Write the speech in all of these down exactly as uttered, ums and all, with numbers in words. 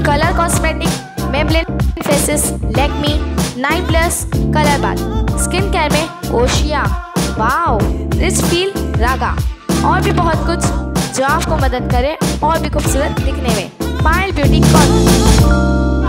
Colour cosmetic, Maybelline Faces, Lakme, nine plus, Colorbar, skin care में Oshea, Wow, Richfeel, Raaga और भी बहुत कुछ जो आपको मदद करे और भी खूबसूरत दिखने में। Payal beauty corner.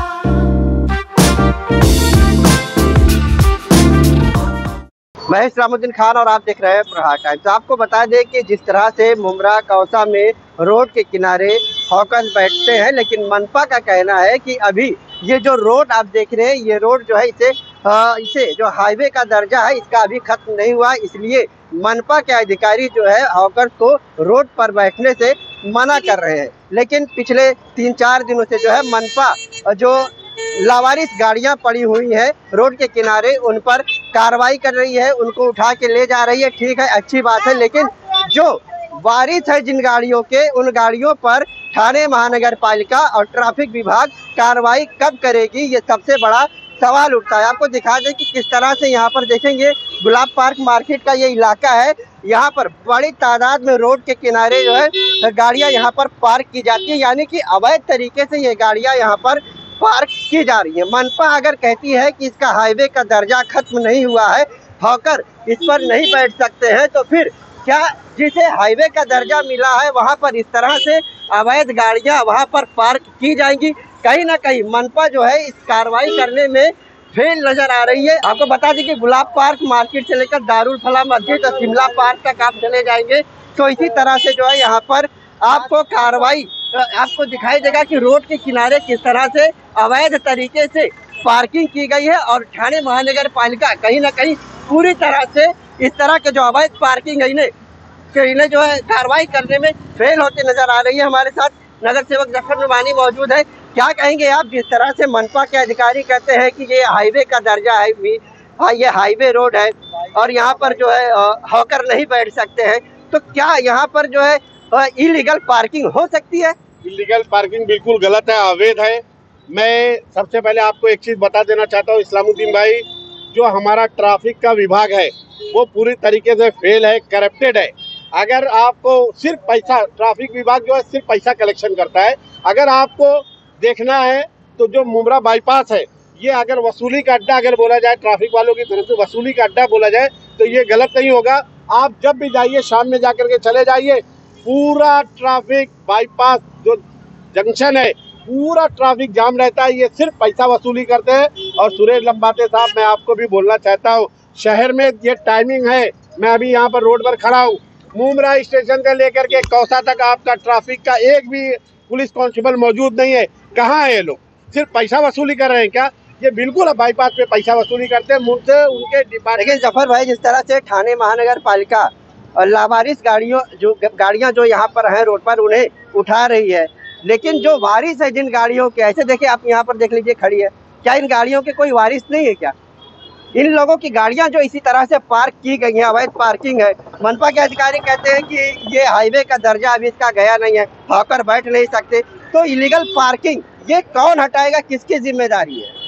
मैं इस्लामुद्दीन खान और आप देख रहे हैं प्रहार टाइम्स। तो आपको बता दें कि जिस तरह से मुमरा कौसा में रोड के किनारे हॉकर्स बैठते हैं, लेकिन मनपा का कहना है कि अभी ये जो रोड आप देख रहे हैं, ये रोड जो है इसे आ, इसे जो हाईवे का दर्जा है इसका अभी खत्म नहीं हुआ, इसलिए मनपा के अधिकारी जो है हॉकर्स को रोड पर बैठने से मना कर रहे हैं। लेकिन पिछले तीन चार दिनों से जो है मनपा जो लावारिस गाड़ियां पड़ी हुई हैं रोड के किनारे उन पर कार्रवाई कर रही है, उनको उठा के ले जा रही है। ठीक है, अच्छी बात है, लेकिन जो वारिस है जिन गाड़ियों के, उन गाड़ियों पर थाने महानगर पालिका और ट्रैफिक विभाग कार्रवाई कब करेगी, ये सबसे बड़ा सवाल उठता है। आपको दिखा दें कि किस तरह से यहाँ पर देखेंगे गुलाब पार्क मार्केट का ये इलाका है, यहाँ पर बड़ी तादाद में रोड के किनारे जो है गाड़ियाँ यहाँ पर पार्क की जाती है, यानी कि अवैध तरीके से ये गाड़ियाँ यहाँ पर पार्क की जा रही है। मनपा अगर कहती है कि इसका हाईवे का दर्जा खत्म नहीं हुआ है, हॉकर इस पर नहीं बैठ सकते हैं, तो फिर क्या जिसे हाईवे का दर्जा मिला है वहां पर इस तरह से अवैध गाड़ियां वहां पर पार्क की जाएंगी? कहीं ना कहीं मनपा जो है इस कार्रवाई करने में फेल नजर आ रही है। आपको बता दें कि गुलाब पार्क मार्केट से लेकर दारुल फलाह मस्जिद और शिमला पार्क तक आप चले जाएंगे तो इसी तरह से जो है यहाँ पर आपको कार्रवाई आपको दिखाई देगा कि रोड के किनारे किस तरह से अवैध तरीके से पार्किंग की गई है, और ठाणे महानगर पालिका कहीं ना कहीं पूरी तरह से इस तरह के जो अवैध पार्किंग है इन्हें इन्हें जो है कार्रवाई करने में फेल होते नजर आ रही है। हमारे साथ नगर सेवक जफर नुमानी मौजूद है। क्या कहेंगे आप, जिस तरह से मनपा के अधिकारी कहते हैं कि ये हाईवे का दर्जा है, हाँ ये हाईवे रोड है और यहाँ पर जो है हॉकर नहीं बैठ सकते हैं, तो क्या यहाँ पर जो है इलीगल पार्किंग हो सकती है? इलीगल पार्किंग बिल्कुल गलत है, अवैध है। मैं सबसे पहले आपको एक चीज बता देना चाहता हूँ इस्लामुद्दीन भाई, जो हमारा ट्रैफिक का विभाग है वो पूरी तरीके से फेल है, करप्टेड है। अगर आपको सिर्फ पैसा, ट्रैफिक विभाग जो है सिर्फ पैसा कलेक्शन करता है। अगर आपको देखना है तो जो मुमरा बाईपास है, ये अगर वसूली का अड्डा अगर बोला जाए, ट्रैफिक वालों की तरफ से वसूली का अड्डा बोला जाए तो ये गलत नहीं होगा। आप जब भी जाइए शाम में जाकर के चले जाइए, पूरा ट्रैफिक बाईपास जो जंक्शन है पूरा ट्रैफिक जाम रहता है। ये सिर्फ पैसा वसूली करते हैं। और सुरेश लंबाते साहब, मैं आपको भी बोलना चाहता हूँ, शहर में ये टाइमिंग है, मैं अभी यहाँ पर रोड पर खड़ा हूँ, मुमरा स्टेशन से लेकर के कौसा तक आपका ट्रैफिक का एक भी पुलिस कांस्टेबल मौजूद नहीं है। कहाँ है ये लोग? सिर्फ पैसा वसूली कर रहे हैं क्या? ये बिल्कुल बाईपास पे पैसा वसूली करते हैं मुझसे उनके डिपार्टमेंट। लेकिन जफर भाई, जिस तरह से ठाणे महानगर पालिका और लावारिस गाड़ियों जो गाड़ियां जो यहाँ पर हैं रोड पर उन्हें उठा रही है, लेकिन जो वारिस है जिन गाड़ियों के, ऐसे देखिए आप यहाँ पर देख लीजिए खड़ी है, क्या इन गाड़ियों के कोई वारिस नहीं है क्या? इन लोगों की गाड़ियां जो इसी तरह से पार्क की गई हैं, अवैध पार्किंग है। मनपा के अधिकारी कहते हैं कि ये हाईवे का दर्जा अभी इसका गया नहीं है, हॉकर बैठ नहीं सकते, तो इलीगल पार्किंग ये कौन हटाएगा, किसकी जिम्मेदारी है?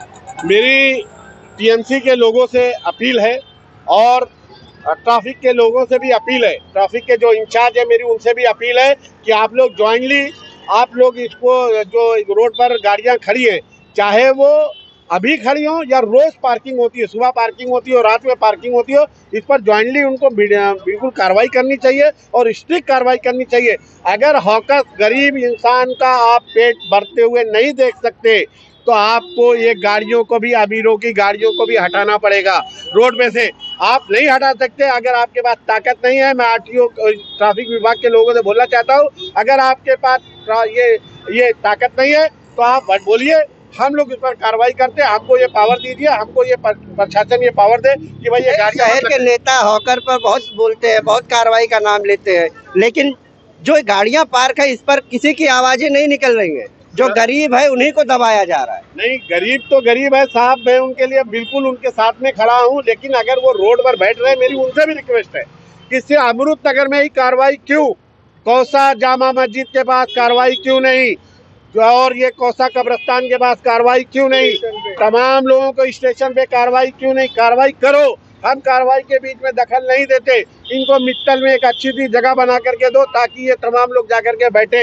मेरी टीएमसी के लोगों से अपील है और ट्रैफिक के लोगों से भी अपील है, ट्रैफिक के जो इंचार्ज है मेरी उनसे भी अपील है कि आप लोग ज्वाइंटली आप लोग इसको जो रोड पर गाड़ियां खड़ी है, चाहे वो अभी खड़ी हो या रोज पार्किंग होती है, सुबह पार्किंग होती है और रात में पार्किंग होती हो, इस पर ज्वाइंटली उनको बिल्कुल कार्रवाई करनी चाहिए और स्ट्रिक्ट कार्रवाई करनी चाहिए। अगर हॉकर गरीब इंसान का आप पेट भरते हुए नहीं देख सकते तो आपको ये गाड़ियों को भी, अमीरों की गाड़ियों को भी हटाना पड़ेगा रोड में से। आप नहीं हटा सकते अगर आपके पास ताकत नहीं है। मैं आरटीओ ट्रैफिक विभाग के लोगों से बोलना चाहता हूँ, अगर आपके पास ये ये ताकत नहीं है तो आप बोलिए, हम लोग इस पर कार्रवाई करते हैं। हमको ये पावर दीजिए, हमको ये प्रशासन ये पावर दे कि भाई ये गाड़ी। शहर के नेता हॉकर पर बहुत बोलते हैं, बहुत कार्रवाई का नाम लेते हैं, लेकिन जो गाड़ियां पार्क है इस पर किसी की आवाजें नहीं निकल रही है। जो गरीब है उन्हीं को दबाया जा रहा है। नहीं, गरीब तो गरीब है साहब, मैं उनके लिए बिल्कुल उनके साथ में खड़ा हूँ, लेकिन अगर वो रोड पर बैठ रहे हैं, मेरी उनसे भी रिक्वेस्ट है कि इससे अमृत नगर में ही कार्रवाई क्यों, कौसा जामा मस्जिद के पास कार्रवाई क्यों नहीं, और ये कौसा कब्रिस्तान के पास कार्रवाई क्यों नहीं, तमाम लोगों को स्टेशन पे कार्रवाई क्यों नहीं? कार्रवाई करो, हम कार्रवाई के बीच में दखल नहीं देते। इनको मित्तल में एक अच्छी सी जगह बना करके दो ताकि ये तमाम लोग जाकर के बैठे।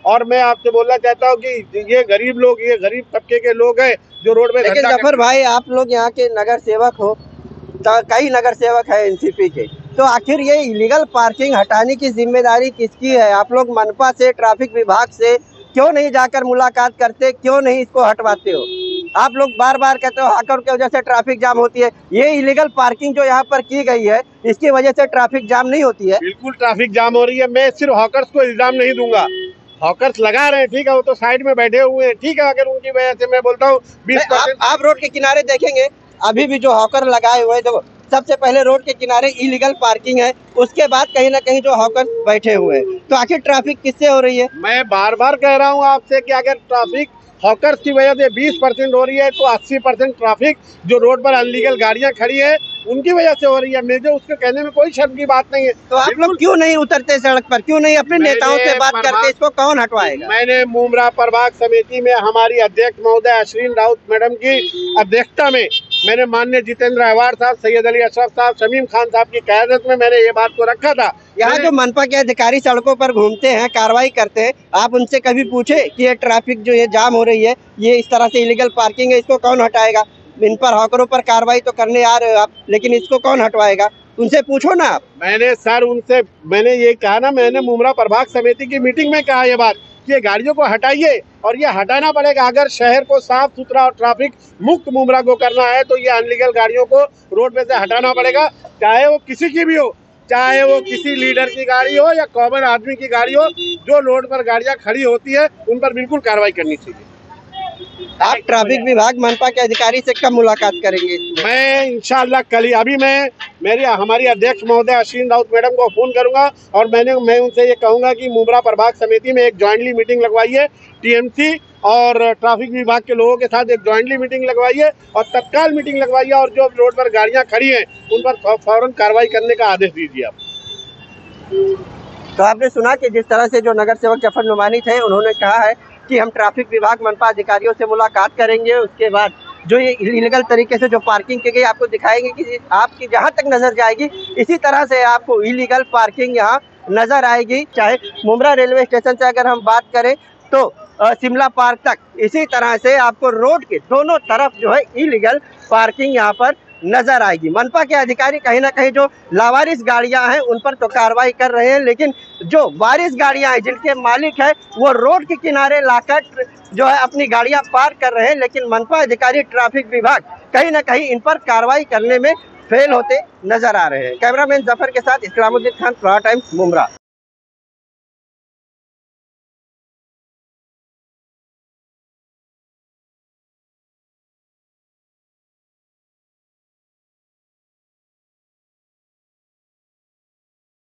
और मैं आपसे बोलना चाहता हूँ कि ये गरीब लोग, ये गरीब तबके के लोग हैं जो रोड में। लेकिन जफर भाई, आप लोग यहाँ के नगर सेवक हो, तो कई नगर सेवक है एनसीपी के, तो आखिर ये इलीगल पार्किंग हटाने की जिम्मेदारी किसकी है? आप लोग मनपा से, ट्रैफिक विभाग से क्यों नहीं जाकर मुलाकात करते, क्यों नहीं इसको हटवाते हो? आप लोग बार बार कहते हो हॉकर की वजह से ट्रैफिक जाम होती है। ये इलीगल पार्किंग जो यहाँ पर की गई है, इसकी वजह से ट्रैफिक जाम नहीं होती है? बिल्कुल ट्रैफिक जाम हो रही है। मैं सिर्फ हॉकर्स को इल्जाम नहीं दूंगा, हॉकर्स लगा रहे हैं, ठीक है, वो तो साइड में बैठे हुए हैं, ठीक है, अगर उनकी वजह से मैं बोलता हूँ बीस परसेंट। आप रोड के किनारे देखेंगे, अभी भी जो हॉकर लगाए हुए हैं, देखो सबसे पहले रोड के किनारे इलीगल पार्किंग है, उसके बाद कहीं ना कहीं जो हॉकर बैठे हुए हैं, तो आखिर ट्रैफिक किससे हो रही है? मैं बार बार कह रहा हूँ आपसे कि अगर ट्रैफिक हॉकर्स की वजह से बीस परसेंट हो रही है, तो अस्सी परसेंट ट्रैफिक जो रोड पर अनलीगल गाड़ियां खड़ी है उनकी वजह से हो रही है। मुझे उसके कहने में कोई शर्म की बात नहीं है। तो आप लोग क्यों नहीं उतरते सड़क पर, क्यों नहीं अपने नेताओं से बात करते? इसको कौन हटवाएगा? मैंने मुमरा प्रभाग समिति में हमारी अध्यक्ष महोदय अश्विन राउत मैडम की अध्यक्षता में मैंने माननीय जितेंद्र अहवार साहब, सैयद अली अशरफ साहब, शमीम खान साहब की क़यादत में मैंने ये बात को रखा था। यहाँ जो मनपा के अधिकारी सड़कों पर घूमते हैं, कार्रवाई करते हैं, आप उनसे कभी पूछे कि ये ट्रैफिक जो ये जाम हो रही है, ये इस तरह से इलीगल पार्किंग है, इसको कौन हटाएगा? इन पर हॉकरों पर कार्रवाई तो करने आ रहे हो आप, लेकिन इसको कौन हटवाएगा? उनसे पूछो ना आप। मैंने सर उनसे मैंने ये कहा ना, मैंने मुमरा प्रभाग समिति की मीटिंग में कहा ये बात कि ये गाड़ियों को हटाइए, और ये हटाना पड़ेगा। अगर शहर को साफ सुथरा और ट्रैफिक मुक्त मुमरा को करना है तो ये अनलीगल गाड़ियों को रोड पे से हटाना पड़ेगा, चाहे वो किसी की भी हो, चाहे वो किसी लीडर की गाड़ी हो या कॉमन आदमी की गाड़ी हो। जो रोड पर गाड़ियां खड़ी होती है उन पर बिल्कुल कार्रवाई करनी चाहिए। आप ट्रैफिक विभाग मनपा के अधिकारी से कब मुलाकात करेंगे? मैं इंशाल्लाह कल ही, अभी मैं मेरी हमारी अध्यक्ष महोदय अश्विन राउत मैडम को फोन करूंगा और मैंने मैं उनसे ये कहूंगा कि मुमरा प्रभाग समिति में एक ज्वाइंटली मीटिंग लगवाइए, टीएमसी और ट्रैफिक विभाग के लोगों के साथ एक ज्वाइंटली मीटिंग लगवाइए और तत्काल मीटिंग लगवाइए, और जो रोड पर गाड़ियां खड़ी हैं उन पर फौरन कार्रवाई करने का आदेश दीजिए आप। तो आपने सुना कि जिस तरह से जो नगर सेवक जफर नुमानी थे, उन्होंने कहा है कि हम ट्रैफिक विभाग मनपा अधिकारियों से मुलाकात करेंगे, उसके बाद जो ये इलीगल तरीके से जो पार्किंग की गई आपको दिखाएंगे कि आपकी जहां तक नजर जाएगी इसी तरह से आपको इलीगल पार्किंग यहां नजर आएगी। चाहे मुमरा रेलवे स्टेशन से अगर हम बात करें तो शिमला पार्क तक इसी तरह से आपको रोड के दोनों तरफ जो है इलीगल पार्किंग यहाँ पर नजर आएगी। मनपा के अधिकारी कहीं ना कहीं जो लावारिस गाड़ियां हैं उन पर तो कार्रवाई कर रहे हैं, लेकिन जो वारिस गाड़ियां हैं, जिनके मालिक है, वो रोड के किनारे लाकर जो है अपनी गाड़ियां पार्क कर रहे हैं, लेकिन मनपा अधिकारी, ट्रैफिक विभाग कहीं ना कहीं इन पर कार्रवाई करने में फेल होते नजर आ रहे हैं। कैमरामैन जफर के साथ इस्लामुद्दीन खान, प्रहार टाइम्स, मुमरा।